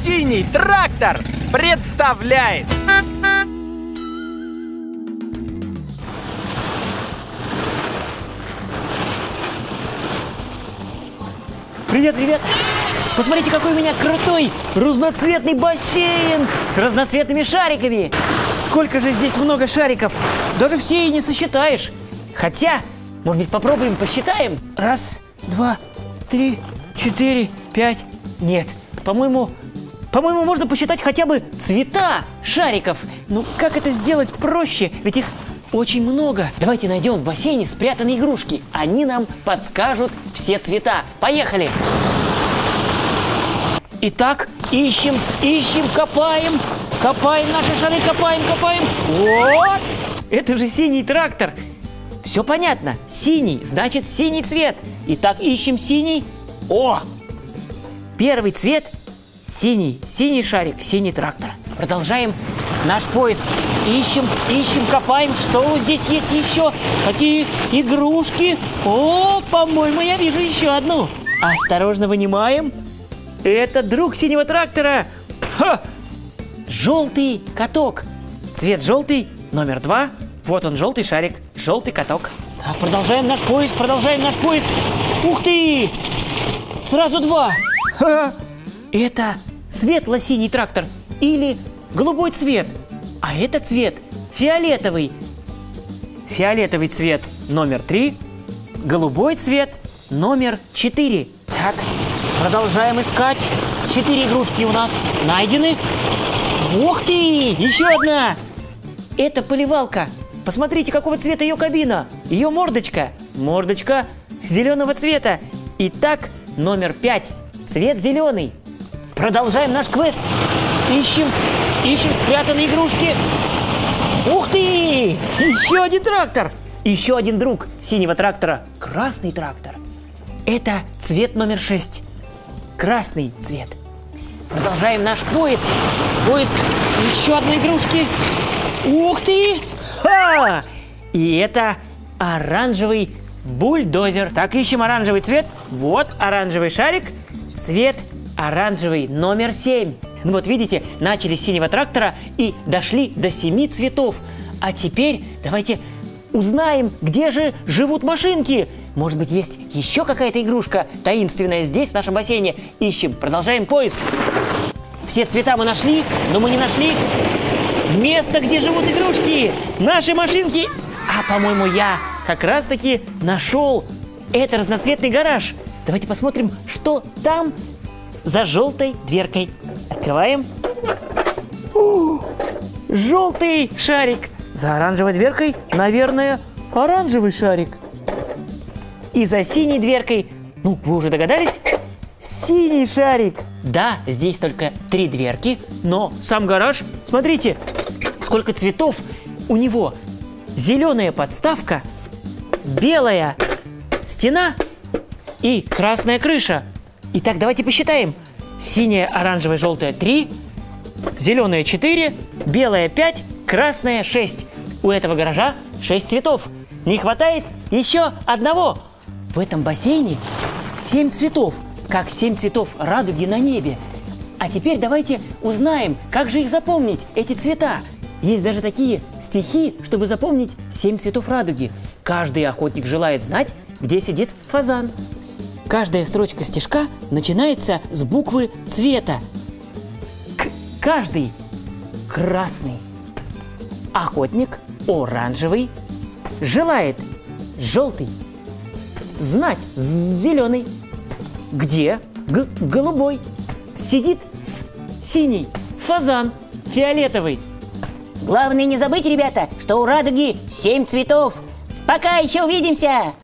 Синий трактор представляет. Привет, ребят! Посмотрите, какой у меня крутой разноцветный бассейн с разноцветными шариками. Сколько же здесь много шариков! Даже все и не сосчитаешь. Хотя, может быть, попробуем посчитаем? Раз, два, три, четыре, пять. Нет, по-моему, можно посчитать хотя бы цвета шариков. Ну, как это сделать проще? Ведь их очень много. Давайте найдем в бассейне спрятанные игрушки. Они нам подскажут все цвета. Поехали! Итак, ищем, копаем наши шары, копаем. Вот! Это же синий трактор. Все понятно. Синий, значит синий цвет. Итак, ищем синий. О! Первый цвет синий. Синий шарик, синий трактор. Продолжаем наш поиск. Ищем, копаем. Что здесь есть еще? Какие игрушки? О, по-моему, я вижу еще одну. Осторожно вынимаем. Это друг синего трактора. Ха! Желтый каток. Цвет желтый, номер 2. Вот он, желтый шарик, желтый каток. Так, продолжаем наш поиск. Ух ты! Сразу 2. Ха! Это светло-синий трактор или голубой цвет. А это цвет фиолетовый. Фиолетовый цвет номер 3. Голубой цвет номер 4. Так, продолжаем искать. 4 игрушки у нас найдены. Ух ты! Еще одна! Это поливалка. Посмотрите, какого цвета ее кабина. Ее мордочка. Мордочка зеленого цвета. Итак, номер 5. Цвет зеленый. Продолжаем наш квест. Ищем спрятанные игрушки. Ух ты! Еще один трактор. Еще один друг синего трактора. Красный трактор. Это цвет номер 6. Красный цвет. Продолжаем наш поиск. Еще одной игрушки. Ух ты! Ха! И это оранжевый бульдозер. Так, ищем оранжевый цвет. Вот оранжевый шарик. Цвет оранжевый номер 7. Ну вот видите, начали с синего трактора и дошли до 7 цветов. А теперь давайте узнаем, где же живут машинки. Может быть, есть еще какая-то игрушка таинственная здесь, в нашем бассейне. Ищем, продолжаем поиск. Все цвета мы нашли, но мы не нашли место, где живут игрушки. Наши машинки. А, по-моему, я как раз-таки нашел. Это разноцветный гараж. Давайте посмотрим, что там за желтой дверкой. Открываем. Желтый шарик. За оранжевой дверкой, наверное, оранжевый шарик. И за синей дверкой, ну, вы уже догадались, синий шарик. Да, здесь только 3 дверки, но сам гараж, смотрите, сколько цветов у него. Зеленая подставка, белая стена и красная крыша. Итак, давайте посчитаем. Синяя, оранжевая, желтая 3, зеленая 4, белая 5, красная 6. У этого гаража 6 цветов. Не хватает еще одного. В этом бассейне 7 цветов, как 7 цветов радуги на небе. А теперь давайте узнаем, как же их запомнить, эти цвета. Есть даже такие стихи, чтобы запомнить 7 цветов радуги. Каждый охотник желает знать, где сидит фазан. Каждая строчка стишка начинается с буквы цвета. Каждый красный. Охотник оранжевый. Желает желтый. Знать зеленый. Где голубой. Сидит синий. Фазан фиолетовый. Главное не забыть, ребята, что у радуги 7 цветов. Пока, еще увидимся!